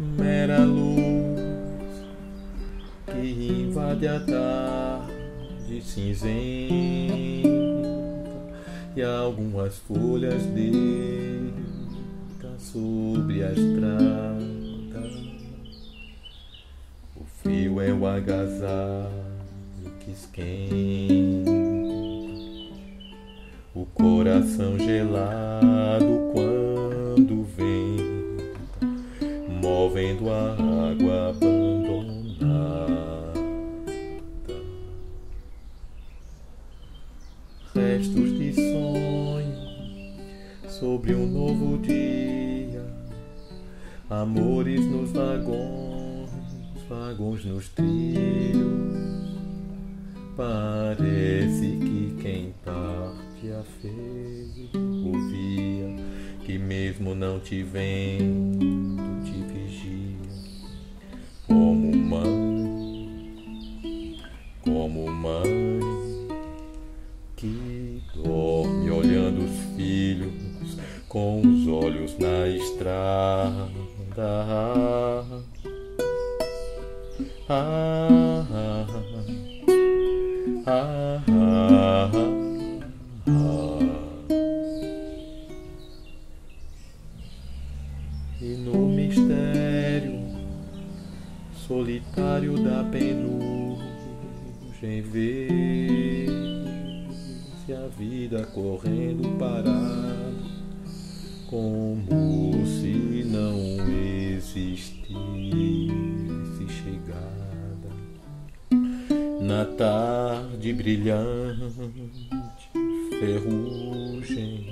mera luz que invade a tarde cinzenta e algumas folhas deita sobre a estrada. O frio é o agasalho que esquenta o coração gelado quando venta, movendo a água abandonada. Restos de sonho sobre um novo dia, amores nos vagões, vagões nos trilhos. Parece que quem parte a fez ouvia que mesmo não te vendo te vigia. Como mãe que dorme olhando os filhos com os olhos na estrada. E no mistério solitário da penugem vê-se a vida correndo parado, como se não existisse chegada. Na tarde brilhante, ferrugem